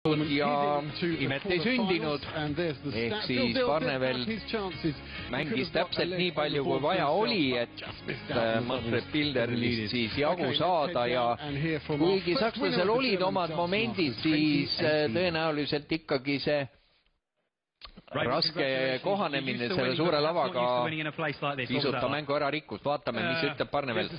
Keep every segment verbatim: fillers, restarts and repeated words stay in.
ja imet ei sündinud, ehk siis Barnevel mängis täpselt nii palju kui vaja oli, et Manfred Bilderlist siis jagu saada ja kuigi sakslasel olid omad momendid, siis tõenäoliselt ikkagi see raske kohanemine selle suure lavaga pisutta mängu ära rikkus. Vaatame, mis ütleb Barnevel.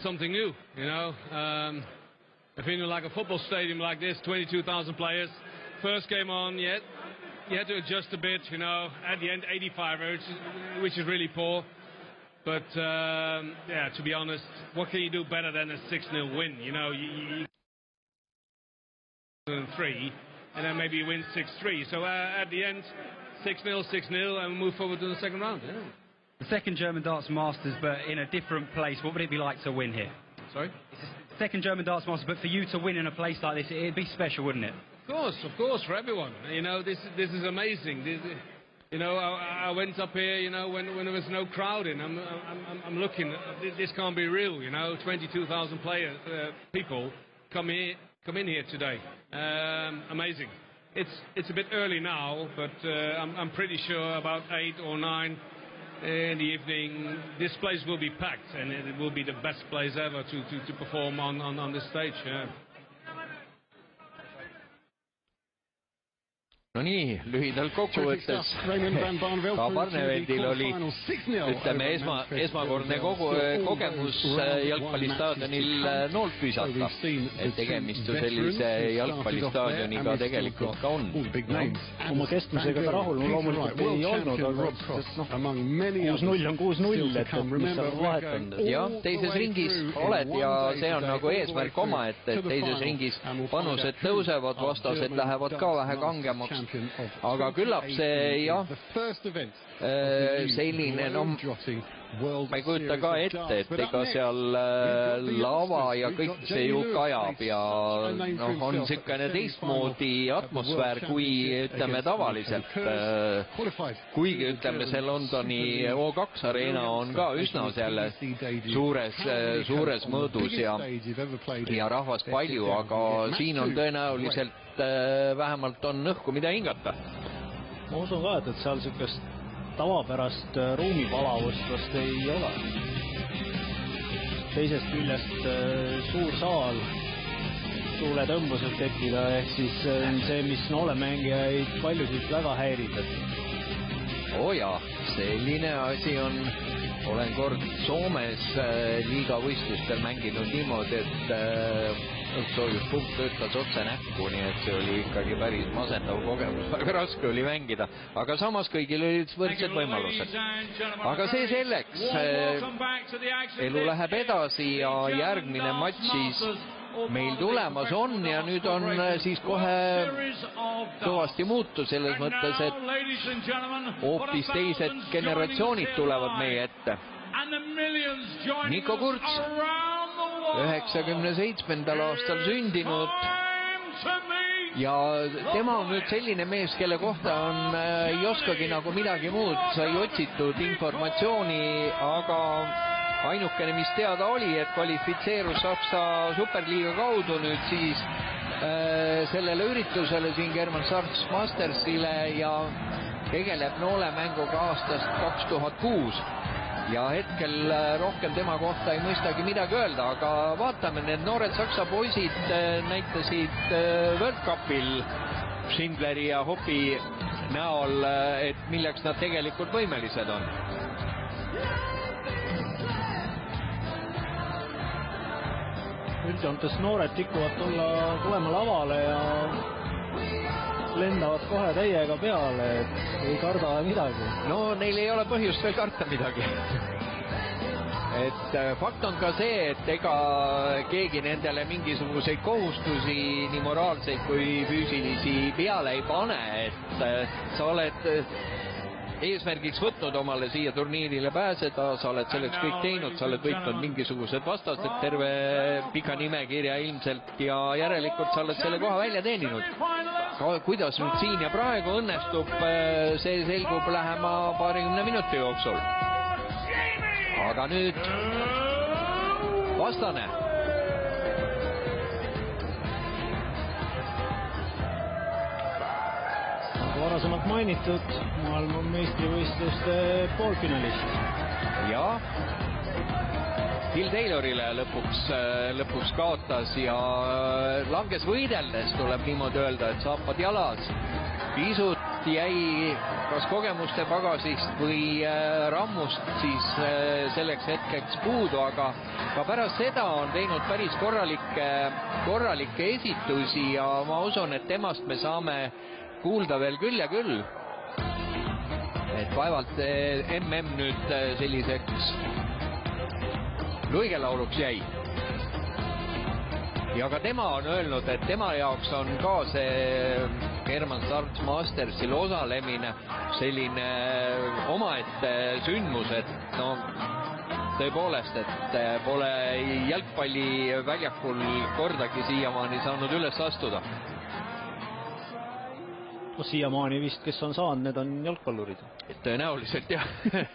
Feeling like a football stadium like this, twenty-two thousand players. First game on, yet you had to adjust a bit, you know, at the end eighty-five, which is, which is really poor. But, um, yeah, to be honest, what can you do better than a six nil win? You know, you, you three, and then maybe you win six three. So uh, at the end, six nil, six nil, and move forward to the second round. Yeah. The second German Darts Masters, but in a different place. What would it be like to win here? Sorry? Second German Darts Masters, but for you to win in a place like this, it'd be special, wouldn't it? Of course, of course, for everyone. You know, this this is amazing. This, you know, I, I went up here, you know, when when there was no crowd in. I'm I'm I'm looking. This can't be real. You know, twenty-two thousand players, uh, people come here, come in here today. Um, amazing. It's it's a bit early now, but uh, I'm I'm pretty sure about eight or nine. In the evening, this place will be packed, and it will be the best place ever to, to, to perform on, on, on this stage. Yeah. No nii, lühidalt kokkuvõttes ka Barneveldil oli, ütleme, esma, esmakordne kogu, kogemus jalgpallistaadionil noolt püsata, et tegemist ju sellise jalgpallistaadioniga tegelikult ka on. Oma kestmisega ta rahul loomulikult ei olnud, aga kuus null on kuus null, et mis seal vahet on. Jah, teises ringis oled ja see on nagu eesmärk oma, et teises ringis panused tõusevad, vastased lähevad ka vähe kangemaks. Aga küllap see, jah, selline, no, ma ei kujuta ka ette, et ega seal lava ja kõik see ju kajab ja noh, on siukene teistmoodi atmosfäär kui, ütleme, tavaliselt. Kuigi, ütleme, see Londoni O kaks areena on ka üsna selle suures, suures mõõdus ja, ja rahvast palju, aga siin on tõenäoliselt vähemalt on õhku, mida hingata. Ma usun ka, et seal siukest tavapärast ruumipalavust vast ei ole. Teisest küljest suur saal, tuuletõmbused tekkida, ehk siis see, mis noolemängijaid paljusid väga häirib. Oo jaa, selline asi on, olen kord Soomes liigavõistlustel mänginud niimoodi, et soojuspuhk töötas otse näkku, nii et see oli ikkagi päris masendav kogemus, väga raske oli mängida, aga samas kõigil olid võrdsed võimalused. Aga see selleks, elu läheb edasi ja järgmine matš siis meil tulemas on ja nüüd on siis kohe kõvasti muutu selles mõttes, et hoopis teised generatsioonid tulevad meie ette. Niko Kurz, üheksakümne seitsmendal aastal sündinud ja tema on nüüd selline mees, kelle kohta on, ei oskagi nagu midagi muud, sai otsitud informatsiooni, aga ainukene, mis teada oli, et kvalifitseerus Saksa superliiga kaudu nüüd siis äh, sellele üritusele siin German Darts Mastersile ja tegeleb noolemänguga aastast kaks tuhat kuus. Ja hetkel rohkem tema kohta ei mõistagi midagi öelda, aga vaatame, need noored saksa poisid näitasid World Cupil Schindleri ja Hoppi näol, et milleks nad tegelikult võimelised on. Üldjoontes noored tikuvad tulla tulema lavale ja lendavad kohe täiega peale, et ei karda midagi. No neil ei ole põhjust veel karta midagi. Et fakt on ka see, et ega keegi nendele mingisuguseid kohustusi nii moraalseid kui füüsilisi peale ei pane, et sa oled eesmärgiks võtnud omale siia turniirile pääseda, sa oled selleks kõik teinud, sa oled võitnud mingisugused vastased terve pika nimekirja ilmselt ja järelikult sa oled selle koha välja teeninud. Kuidas nüüd siin ja praegu õnnestub, see selgub lähema paarikümne minuti jooksul. Aga nüüd vastane. varasemalt mainitud maailmameistrivõistluste poolfinalist. Ja Phil Taylorile lõpuks, lõpuks kaotas ja langes võideldes, tuleb niimoodi öelda, et saapad jalas. Pisut jäi kas kogemuste pagasist või rammust siis selleks hetkeks puudu, aga ka pärast seda on teinud päris korralikke, korralikke esitusi ja ma usun, et temast me saame kuulda veel küll ja küll. Et vaevalt M M nüüd selliseks luigelauluks jäi. Ja ka tema on öelnud, et tema jaoks on ka see German Starts Mastersil osalemine selline omaette sündmus, et no tõepoolest, et pole jalgpalliväljakul kordagi siiamaani saanud üles astuda. No siiamaani vist, kes on saanud, need on jalgpallurid. Tõenäoliselt jah.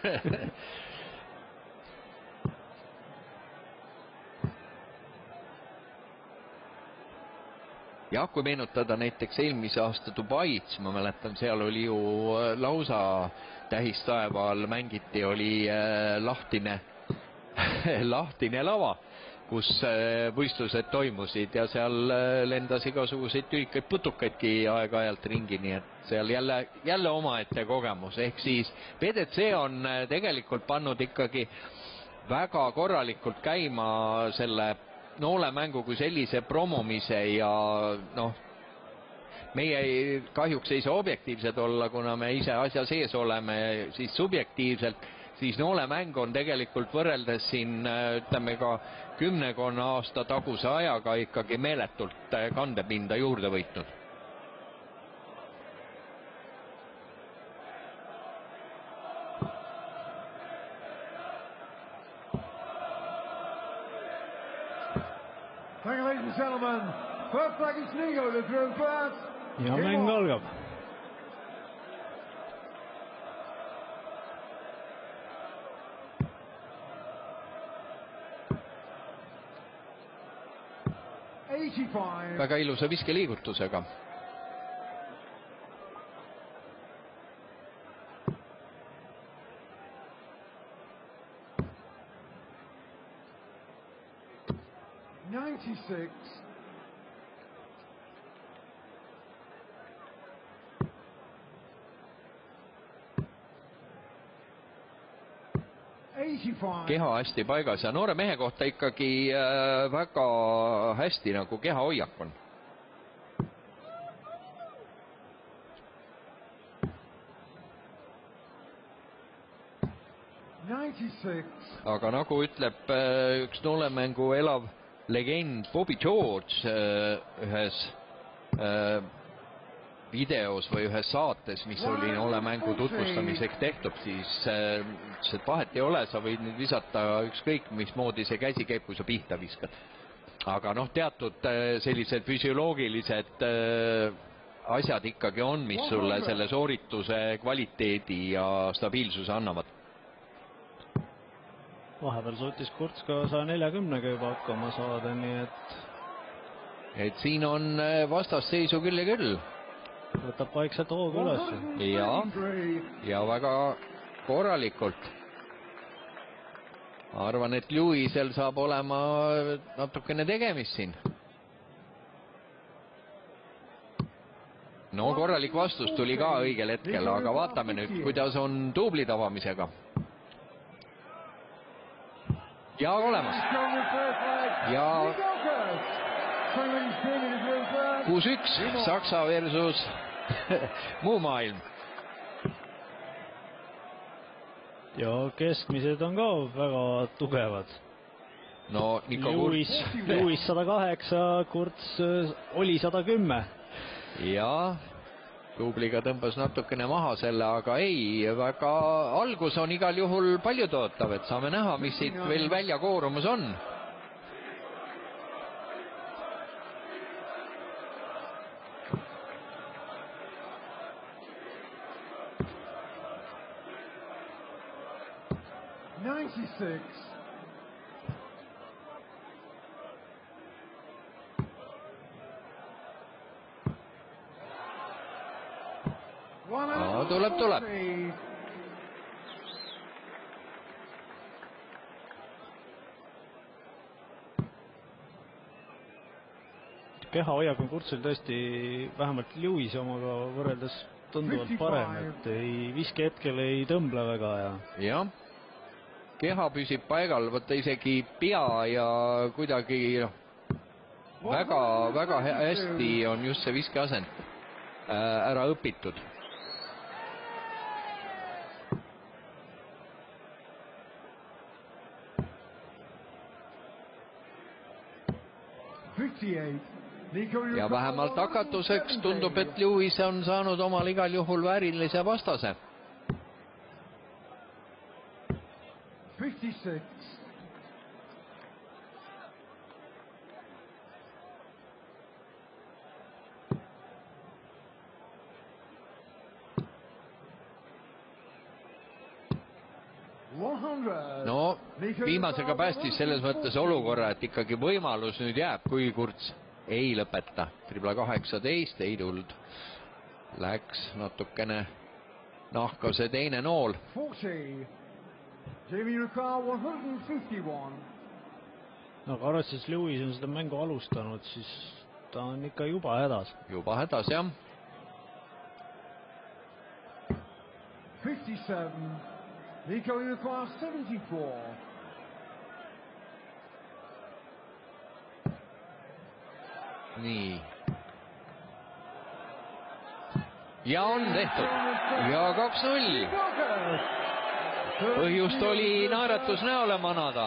Jah, kui meenutada näiteks eelmise aasta Dubait, ma mäletan, seal oli ju lausa tähistaeva all mängiti, oli lahtine, lahtine lava, kus võistlused toimusid ja seal lendas igasuguseid tühikaid putukaidki aeg-ajalt ringi, nii et seal jälle, jälle omaette kogemus. Ehk siis B D C on tegelikult pannud ikkagi väga korralikult käima selle noolemängu kui sellise promomise ja noh, meie kahjuks ei saa objektiivsed olla, kuna me ise asja sees oleme, siis subjektiivselt, siis noolemäng on tegelikult võrreldes siin, ütleme ka kümnekonna aasta taguse ajaga ikkagi meeletult kandepinda juurde võitnud. Thank you, ladies and gentlemen. First flag is legal, the through class. Ja mäng algab. Väga ilusa viskeliigutusega. ninety-six. Keha hästi paigas ja noore mehe kohta ikkagi äh, väga hästi nagu keha hoiak on. Aga nagu ütleb äh, üks noolemängu elav legend Bobby George äh, ühes äh, videos või ühes saates, mis oli noolemängu tutvustamiseks tehtud, siis äh, et vahet ei ole, sa võid nüüd visata ükskõik mismoodi see käsi käib, kui sa pihta viskad. Aga noh, teatud äh, sellised füsioloogilised äh, asjad ikkagi on, mis sulle selle soorituse kvaliteedi ja stabiilsuse annavad. Vahepeal suutis Kurz ka saja neljakümnega juba hakkama saada, nii et... Et siin on vastasseisu küll ja küll. Võtab vaikselt hoogu üles. Ja, ja väga korralikult. Arvan, et Lewisel saab olema natukene tegemist siin. No korralik vastus tuli ka õigel hetkel, aga vaatame nüüd, kuidas on duubli avamisega. Ja olemas. Ja kuus üks Saksa versus muu maailm. Ja keskmised on ka väga tugevad. No Niko Lewis, Lewis sada kaheksa, Kurz oli sada kümme. Ja duubliga tõmbas natukene maha selle, aga ei, väga algus on igal juhul palju tootav, et saame näha, mis siit veel välja koorumus on. ninety-six. no, tuleb, tuleb. Kehahoiak on Kurzil tõesti vähemalt Lewis omaga võrreldes tunduvalt parem, et ei viske hetkel ei tõmble väga ja jah, keha püsib paigal, võtta isegi pea ja kuidagi noh, väga, väga hästi on just see viskeasend ära õpitud. Ja vähemalt hakatuseks tundub, et Lewis on saanud omal igal juhul väärilise vastase. No, viimasega päästis selles mõttes olukorra, et ikkagi võimalus nüüd jääb, kui Kurz ei lõpeta. Tribla kaheksateist, ei tuld. Läks natukene nahka see teine nool. No aga arvates Lewis on seda mängu alustanud, siis ta on ikka juba hädas. Juba hädas, jah. Nico, you require seventy-four. Nii. Ja on tehtud. Ja kaks null. Põhjust oli naeratus näole manada.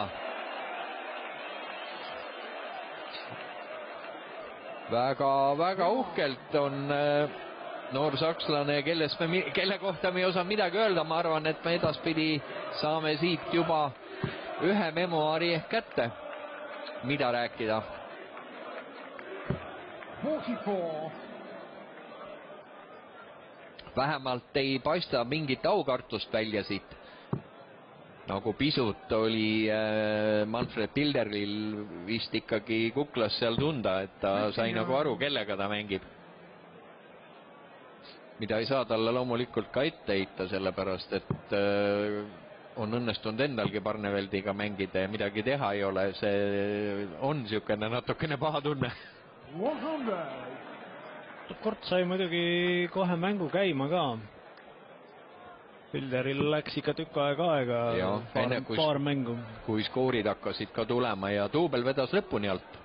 Väga, väga uhkelt on noor sakslane, me, kelle kohta me ei osa midagi öelda. Ma arvan, et me edaspidi saame siit juba ühe memoaari ehk kätte, mida rääkida. Vähemalt ei paista mingit aukartust välja siit. Nagu pisut oli Manfred Bilderil vist ikkagi kuklas seal tunda, et ta sai nagu aru, kellega ta mängib. Mida ei saa talle loomulikult ka ette heita, sellepärast, et on õnnestunud endalgi Barneveldiga mängida ja midagi teha ei ole. See on niisugune natukene paha tunne. Kord sai muidugi kohe mängu käima ka. Bilderil läks ikka tükk aega aega, ja, paar, enne, kui, paar mängu. Kui skoorid hakkasid ka tulema ja duubel vedas lõpuni alt.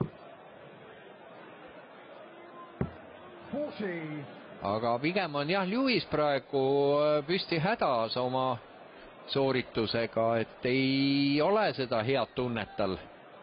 Aga pigem on jah, Lewis praegu püsti hädas oma sooritusega, et ei ole seda head tunnet tal.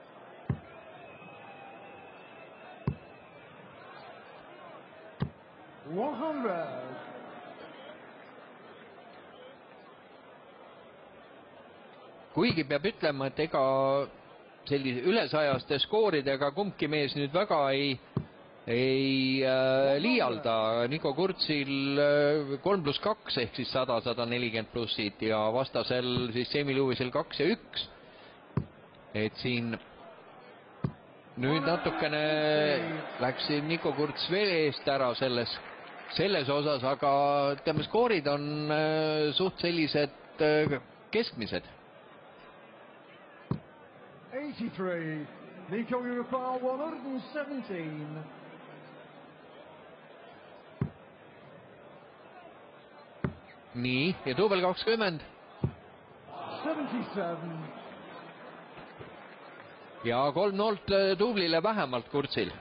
Kuigi peab ütlema, et ega sellise ülesajaste skooridega kumbki mees nüüd väga ei ei äh, liialda. Nico Kurzil äh, kolm pluss kaks ehk siis sada, sada nelikümmend plussid ja vastasel siis J.Lewisel kaks ja üks. Et siin nüüd natukene läks Nico Kurz veel eest ära selles, selles osas, aga ütleme, skoorid on äh, suht sellised äh, keskmised. eighty-three. Nico, you require one hundred seventeen. Nii, ja duubel kakskümmend. Ja kolm noolt duublile vähemalt Kurzil.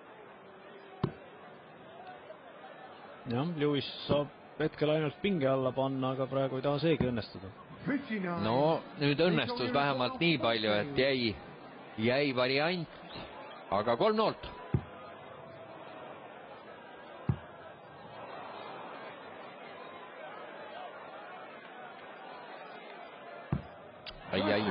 Jah, Lewis saab hetkel ainult pinge alla panna, aga praegu ei taha seegi õnnestuda. No, nüüd õnnestus vähemalt nii palju, et jäi, jäi variant, aga kolm noolt. Ai, ai.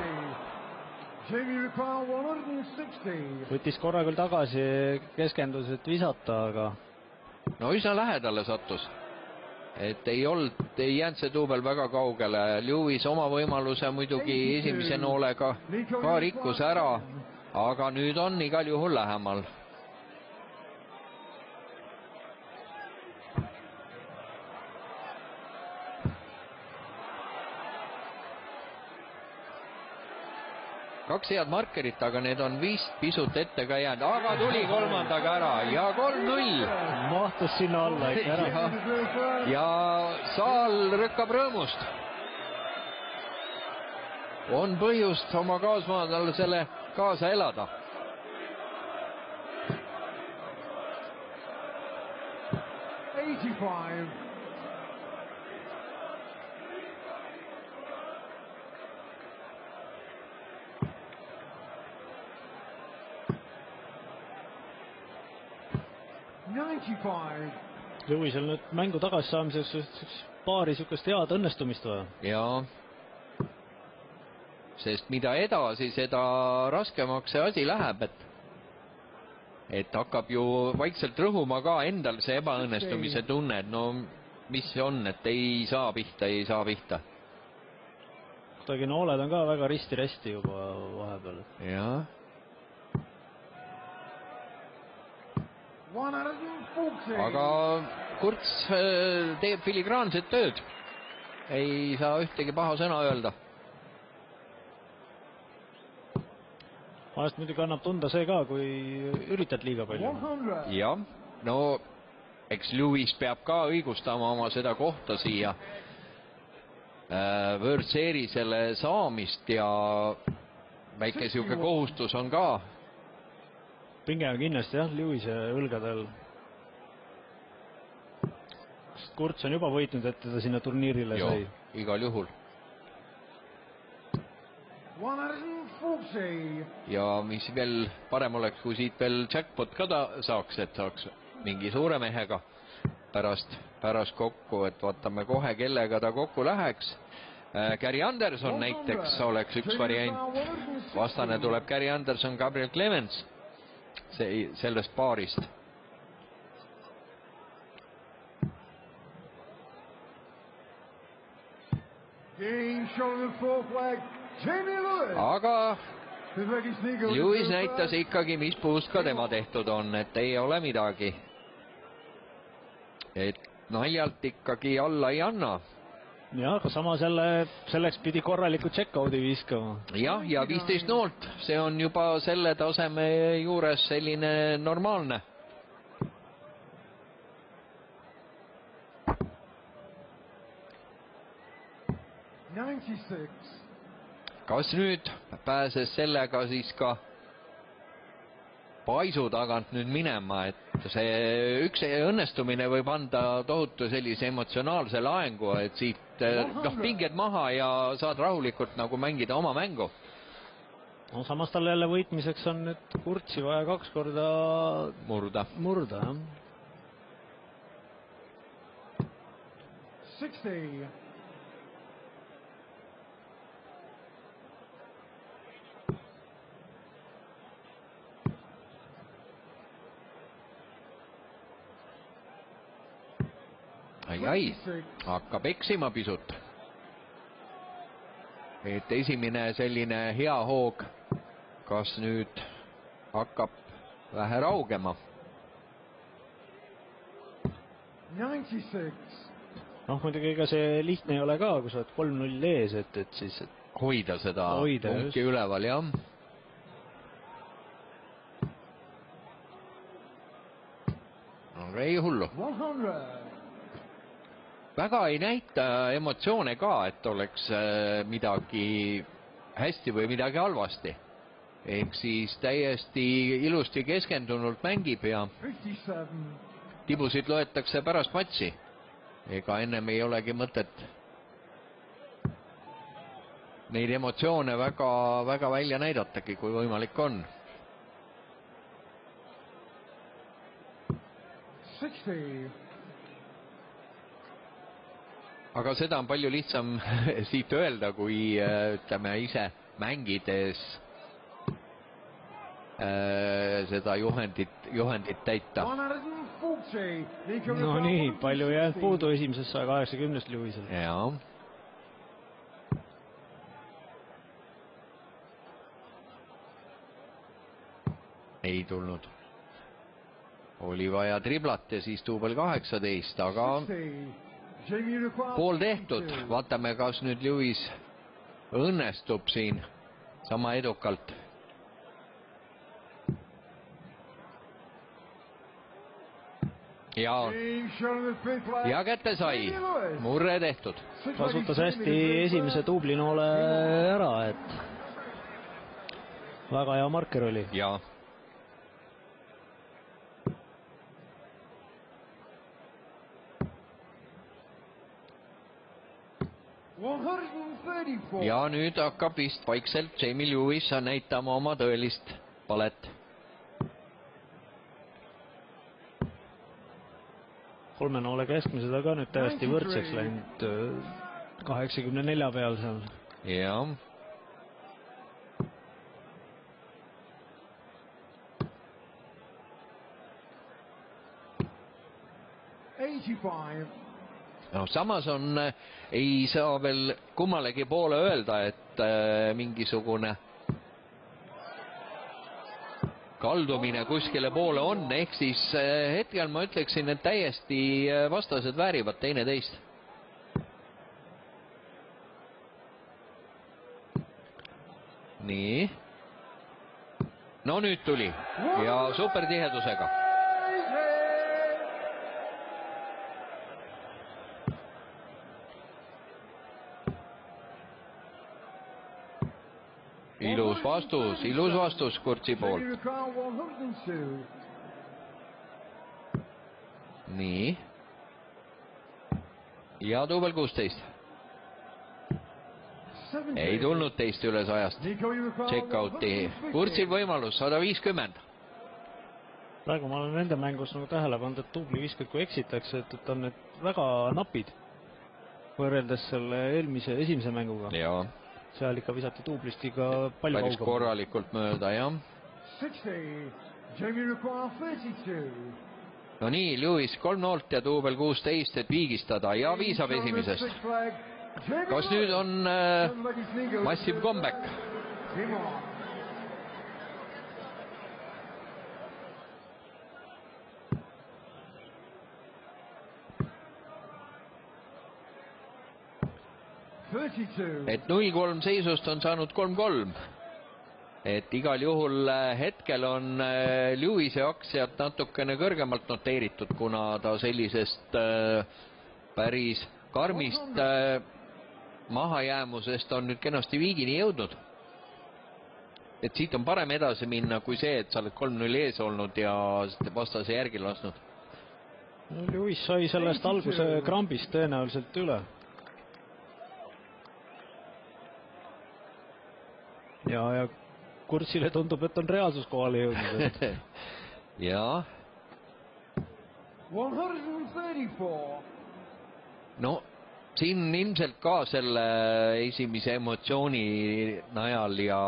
Võttis korra küll tagasi, keskendus, et visata, aga... No üsna lähedale sattus. Et ei olnud, ei jäänud see duubel väga kaugele. Lewis oma võimaluse muidugi esimese noolega ka rikkus ära, aga nüüd on igal juhul lähemal. kaks head markerit, aga need on vist pisut ette ka jäänud, aga tuli kolmandaga ära ja kolm null. Mahtus sinna alla ikka ära. Ja, ja saal rõkkab rõõmust. On põhjust oma kaasmaadal selle kaasa elada. eighty-five. ninety-five. Lewisel nüüd mängu tagasi saamiseks paari sükast head õnnestumist vaja. Jaa. Sest mida edasi, seda raskemaks see asi läheb, et et hakkab ju vaikselt rõhuma ka endal see ebaõnnestumise tunne, et no mis see on, et ei saa pihta, ei saa pihta. Kuidagi nooled on ka väga risti-resti juba vahepeal. Jaa. Aga Kurz teeb filigraanset tööd. Ei saa ühtegi paha sõna öelda. Vahest muidugi annab tunda see ka, kui üritad liiga palju. Jah, no eks Lewis peab ka õigustama oma seda kohta siia World Seriesele saamist ja väike siuke kohustus on ka. Pinge on kindlasti jah, Lewise õlgadel. Kurz on juba võitnud, et teda sinna turniirile jo, sai. Igal juhul. Ja mis veel parem oleks, kui siit veel jackpot ka ta saaks, et saaks mingi suure mehega pärast, pärast kokku, et vaatame kohe, kellega ta kokku läheks. Gary Anderson näiteks oleks üks variant. Vastane tuleb Gary Anderson, Gabriel Clemens see, sellest paarist. Aga Lewis näitas ikkagi, mis puust ka tema tehtud on, et ei ole midagi. Et naljalt ikkagi alla ei anna. Ja, aga sama selle, selleks pidi korraliku check-out'i viiskama. Jah, ja viisteist noolt, see on juba selle taseme juures selline normaalne. Kas nüüd pääses sellega siis ka paisu tagant nüüd minema, et see üks õnnestumine võib anda tohutu sellise emotsionaalse laengu, et siit noh, pinged maha ja saad rahulikult nagu mängida oma mängu. No samas tal jälle võitmiseks on nüüd Kurtsi vaja kaks korda murda. Murda, jah. Ai, ai, hakkab eksima pisut. Et esimene selline hea hoog, kas nüüd hakkab vähe raugema. Noh, muidugi ega see lihtne ei ole ka, kui sa oled kolm null ees, et, et siis et hoida seda hoida punki just üleval, jah. Aga ei hullu. Väga ei näita emotsioone ka, et oleks midagi hästi või midagi halvasti. Ehk siis täiesti ilusti keskendunult mängib ja tibusid loetakse pärast matši. Ega ennem ei olegi mõtet neid emotsioone väga, väga välja näidatagi, kui võimalik on. Aga seda on palju lihtsam siit öelda, kui ütleme ise mängides äh, seda juhendit, juhendit täita. No nii, palju jäänud puudu esimesest saja kaheksakümnest Lewisel. Jaa. Ei tulnud. Oli vaja triblat ja siis duubel kaheksateist, aga pool tehtud. Vaatame, kas nüüd Lewis õnnestub siin sama edukalt. Ja, ja kätte sai, murre tehtud. Kasutas hästi esimese dublinoole ära, et väga hea marker oli. Ja. Ja nüüd hakkab vist vaikselt J.Lewis näitama oma tõelist palet. Kolme noole keskmised aga nüüd täiesti võrdseks läinud kaheksakümne nelja peal seal. Ja. No, samas on, ei saa veel kummalegi poole öelda, et äh, mingisugune kaldumine kuskile poole on, ehk siis äh, hetkel ma ütleksin, et täiesti vastased väärivad teine teist. Nii. No nüüd tuli ja supertihedusega. Ilus vastus, ilus vastus Kurtsi poolt. Nii. Ja duubel kuusteist. Ei tulnud teist üle sajast. Check-outi. Kurtsil võimalus sada viiskümmend. Praegu ma olen nende mängus nagu tähele pannud, et duubli viskad kui eksitakse, et, et on need väga napid võrreldes selle eelmise esimese mänguga. Jaa. Seal ikka visati duublist ikka palju Päris kaugam. korralikult mööda, jah. No nii, Lewis kolm noolt ja duubel kuusteist, et viigistada ja viisab esimesest. Kas nüüd on äh, massive comeback? Et null kolm seisust on saanud kolm kolm. Et igal juhul hetkel on Lewise aktsiad natukene kõrgemalt noteeritud, kuna ta sellisest päris karmist mahajäämusest on nüüd kenasti viigini jõudnud. Et siit on parem edasi minna kui see, et sa oled kolm null ees olnud ja vastase järgi lasnud. Lewis sai sellest alguse krambist tõenäoliselt üle. Ja, ja Kurtsile tundub, et on reaalsus kohale jõudnud. Ja. No, siin ilmselt ka selle esimese emotsiooni najal ja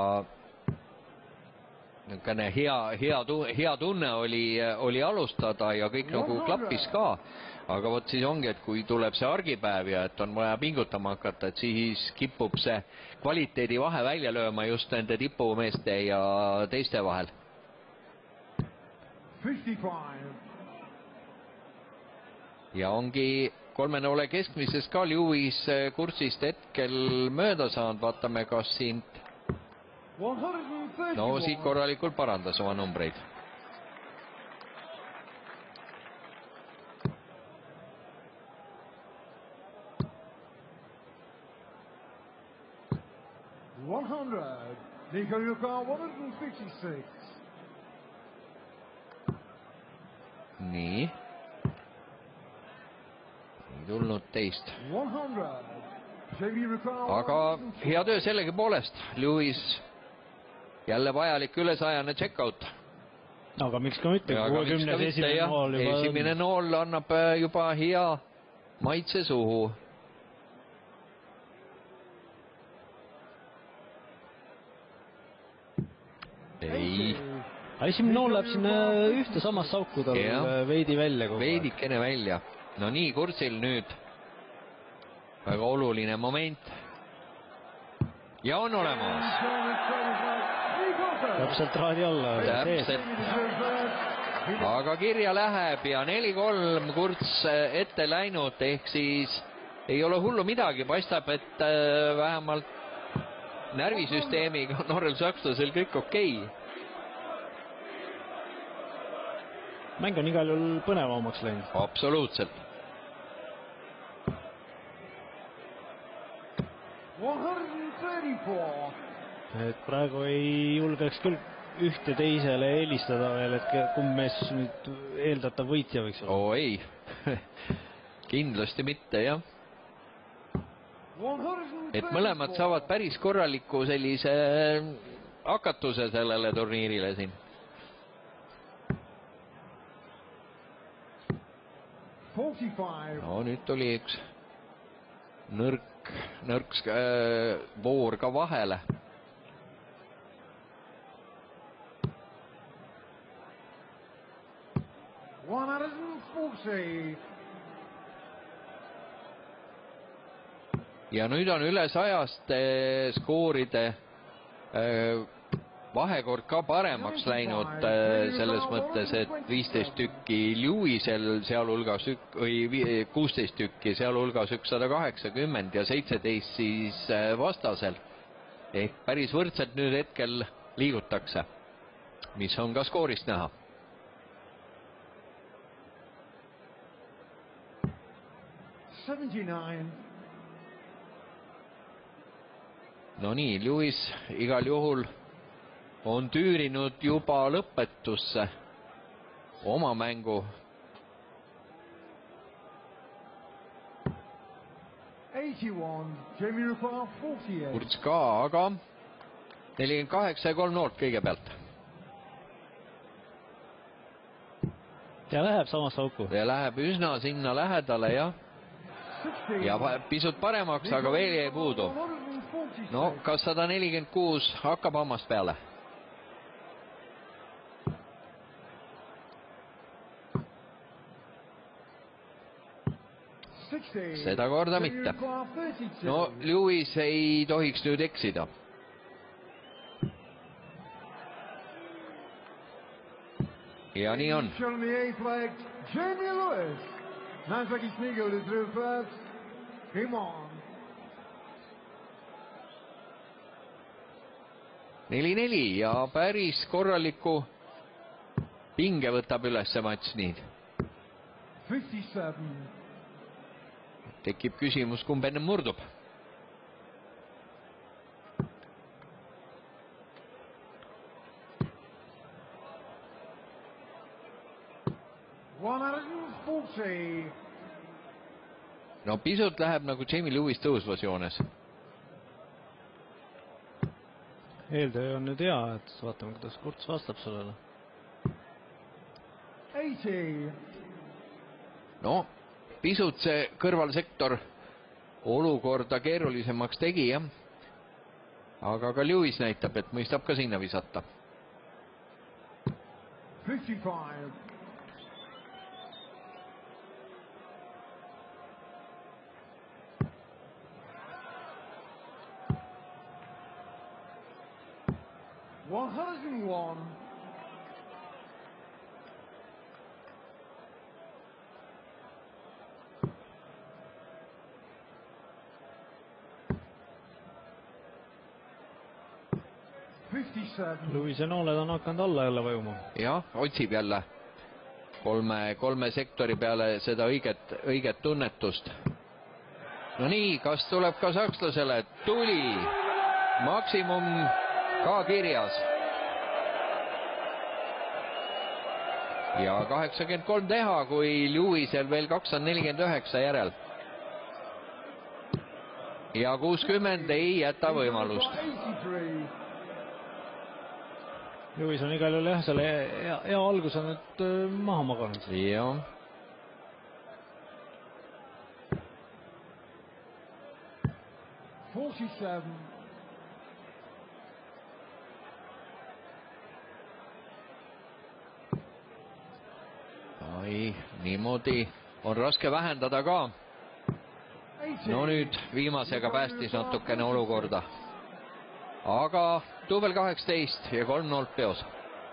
hea, hea, hea tunne oli, oli alustada ja kõik nagu klappis ka. Aga vot siis ongi, et kui tuleb see argipäev ja et on vaja pingutama hakata, et siis kipub see kvaliteedi vahe välja lööma just nende tipumeeste ja teiste vahel. Ja ongi kolme noole keskmises ka Lewis Kurtsist hetkel mööda saanud, vaatame kas siin no siit korralikult parandas oma numbreid. one hundred. Nico Yuka, one fifty-six. Nii. Ei tulnud teist. Aga hea töö sellegi poolest. Lewis jälle vajalik ülesajane check-out. Aga miks ka mitte? kuuekümnes esimene nool juba... Esimene nool annab juba hea maitse suhu. Ei. Esimene nool läheb sinna ühte samast sauku tal veidi välja. Veidikene välja. No nii, Kurtsil nüüd väga oluline moment. Ja on olemas. Täpselt raadi alla. Täpselt. Aga kirja läheb ja neli kolm Kurts ette läinud, ehk siis ei ole hullu midagi. Paistab, et vähemalt närvisüsteemiga noorel sakslasel kõik okei okay. Mäng on igal juhul põnevamaks läinud. Absoluutselt. Et praegu ei julgeks küll ühte teisele eelistada veel, et kumb mees nüüd eeldatav võitja võiks olla. Oo ei, kindlasti mitte, jah. Et mõlemad saavad päris korraliku sellise hakatuse sellele turniirile siin. No nüüd tuli üks nõrk, nõrk äh, voor ka vahele. Ja nüüd on üle sajast skooride äh, vahekord ka paremaks läinud selles mõttes, et viisteist tükki Lewisel, sealhulgas või kuusteist tükki, sealhulgas ükssada kaheksakümmend ja seitseteist siis vastasel. Ehk päris võrdselt nüüd hetkel liigutakse, mis on ka skoorist näha. No nii, Lewis igal juhul on tüürinud juba lõpetusse oma mängu. Kurz ka, aga nelikümmend kaheksa ja kolm noolt kõigepealt. Ja läheb samasse auku. Ja läheb üsna sinna lähedale, jah. Ja pisut paremaks, aga veel jäi puudu. No, kas sada nelikümmend kuus hakkab hammast peale? Seda korda mitte. No, Lewis ei tohiks nüüd eksida. Ja nii on. J.Lewis. Nänsvägis Nigel trüffas. Come on. neli neli ja päris korraliku pinge võtab üles matš nii. Tekib küsimus, kumb enne murdub. No pisut läheb nagu Jamie Lewis tõusvas joones. Eeltöö on nüüd hea, et vaatame, kuidas Kurz vastab sellele. No, pisut see kõrvalsektor olukorda keerulisemaks tegi, jah. Aga ka Lewis näitab, et mõistab ka sinna visata. one hundred one. Lewise nooled on hakanud alla jälle vajuma. Jah, otsib jälle kolme, kolme sektori peale seda õiget, õiget tunnetust. No nii, kas tuleb ka sakslasele? Tuli! Maksimum ka kirjas. Ja kaheksakümmend kolm teha, kui Lewisel veel kakssada nelikümmend üheksa järel. Ja kuuskümmend ei jäta võimalust. Lewis on igal juhul jah, selle hea, hea algus on nüüd maha maganud. Jah. forty-seven. Ai, niimoodi on raske vähendada ka. No nüüd viimasega päästis natukene olukorda. Aga duubel kaheksateist ja kolm noolt peos.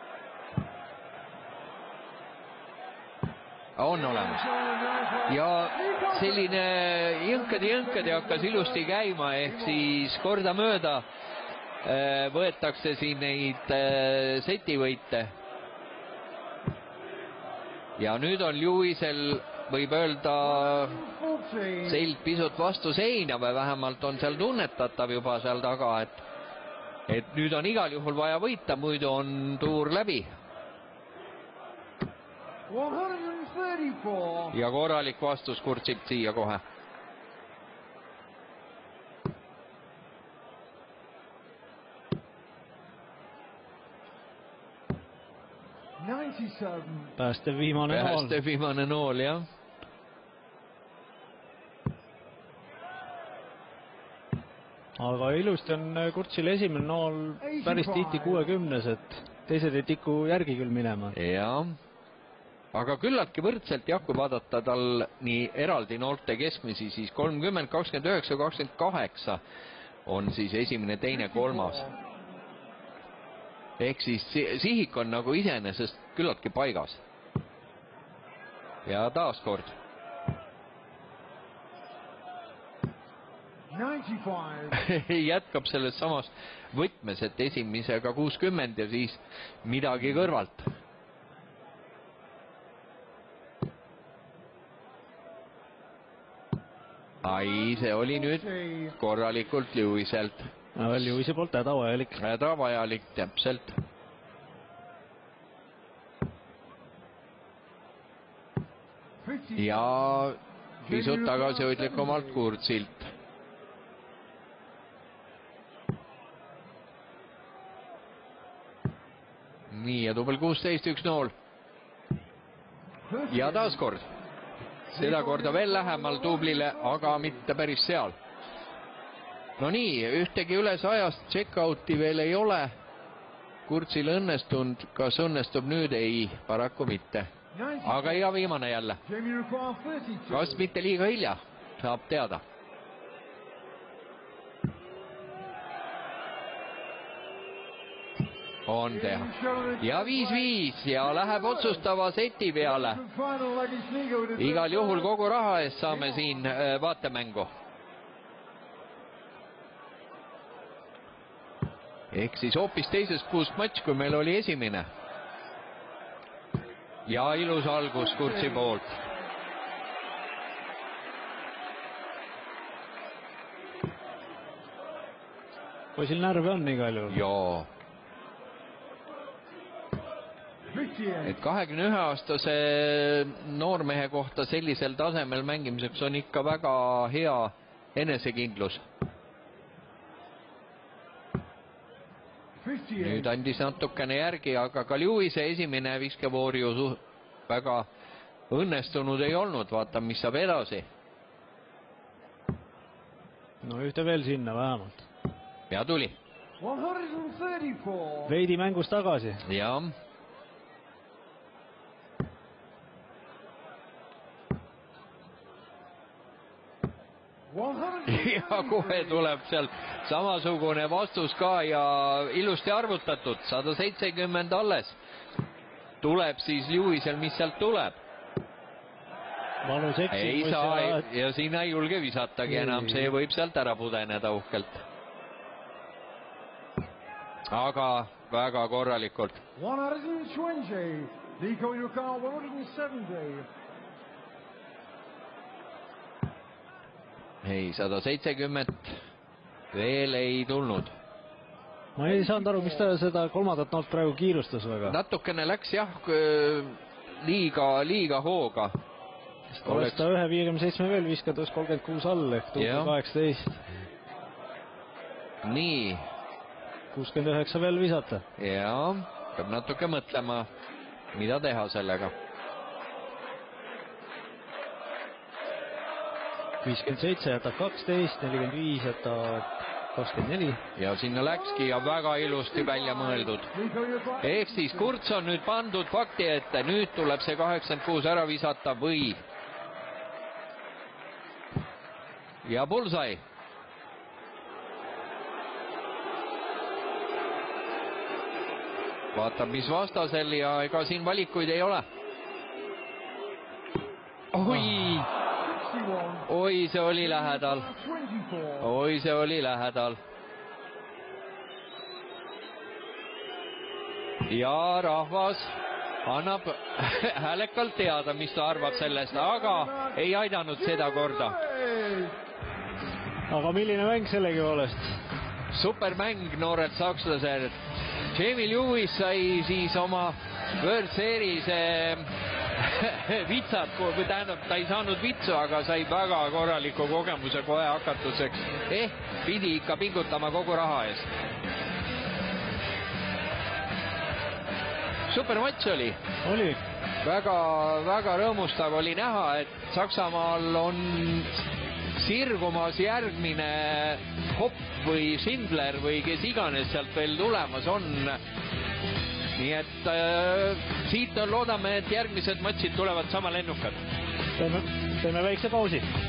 On olemas. Ja selline jõnkade-jõnkade hakkas ilusti käima, ehk siis kordamööda võetakse siin neid setivõite. Ja nüüd on Lewisel, võib öelda, seilt pisut vastu seina või vähemalt on seal tunnetatav juba seal taga, et, et nüüd on igal juhul vaja võita, muidu on tuur läbi. Ja korralik vastus Kurtsilt siia kohe. Päästev viimane nool. Päästev viimane nool, jah. Aga ilusti on Kurzil esimene nool päris tihti kuuekümnes, et teised ei tiku järgi küll minema. Jah. Aga küllaltki võrdselt, jah, kui vaadata tal nii eraldi noolte keskmisi, siis kolmkümmend, kakskümmend üheksa, kakskümmend kaheksa on siis esimene, teine, kolmas. Ehk siis sihik on nagu iseenesest küllaltki paigas. Ja taas kord. Jätkab selles samas võtmes, et esimesega kuuskümmend ja siis midagi kõrvalt. Ai, see oli nüüd korralikult Lewiselt. Lewise poolt hädavajalik. Hädavajalik, täpselt. Ja pisut tagasihoidlikumalt Kurzilt. Nii, ja tubel kuusteist, üks nool. Ja taas kord. Seda korda veel lähemal dublile, aga mitte päris seal. No nii, ühtegi üles ajast check-out'i veel ei ole. Kurzil õnnestunud, kas õnnestub nüüd? Ei, paraku mitte. Aga iga viimane jälle. Kas mitte liiga hilja? Saab teada. On teha. Ja viis viis ja läheb otsustava seti peale. Igal juhul kogu raha eest saame siin vaatemängu. Ehk siis hoopis teises puust matš, kui meil oli esimene. Ja ilus algus Kurzi poolt. Poisil närve on igal juhul. Joo. Et kahekümne ühe aastase noormehe kohta sellisel tasemel mängimiseks on ikka väga hea enesekindlus. Nüüd andis natukene järgi, aga ka Lewise esimene viskevoorju väga õnnestunud ei olnud. Vaata, mis saab edasi. No ühte veel sinna vähemalt. Ja tuli. Veidi mängus tagasi. Ja. Ja kohe tuleb seal samasugune vastus ka ja ilusti arvutatud. sada seitsekümmend alles. Tuleb siis Lewisel, mis sealt tuleb. Valus eksimus. Ei saa ja, ja sinna ei julge visatagi ei. Enam. See võib sealt ära pudeneda uhkelt. Aga väga korralikult. Ei, sada seitsekümmend veel ei tulnud. Ma ei saanud aru, mis ta seda kolmandat noolt praegu kiirustas väga. Natukene läks jah liiga, liiga hooga. Oleks ta ühe viiekümne seitsme veel viskatus kolmkümmend kuus all ehk tuhat kaheksateist. Nii. kuuskümmend üheksa veel visata. Jaa, peab natuke mõtlema, mida teha sellega. viiskümmend seitse jätab kaksteist, nelikümmend viis jätab kakskümmend neli. Ja sinna läkski ja väga ilusti välja mõeldud. Ehk siis Kurz on nüüd pandud fakti ette, nüüd tuleb see kaheksakümmend kuus ära visata või. Ja bullseye. Vaatab, mis vastasel ja ega siin valikuid ei ole. Oi! Oi, see oli lähedal. Oi, see oli lähedal. ja rahvas annab häälekalt teada, mis ta arvab sellest, aga ei aidanud seda korda. Aga milline mäng sellegi poolest? Supermäng, noored sakslased. J.Lewis sai siis oma World Series vitsad, või tähendab, ta ei saanud vitsu, aga sai väga korraliku kogemuse kohe hakatuseks. Eh, pidi ikka pingutama kogu raha eest. Super matš oli. Oli. Väga, väga rõõmustav oli näha, et Saksamaal on sirgumas järgmine Hopp või Schindler või kes iganes sealt veel tulemas on. Nii et äh, siit on loodame, et järgmised matšid tulevad sama lennukad. Teeme, teeme väikse pausi.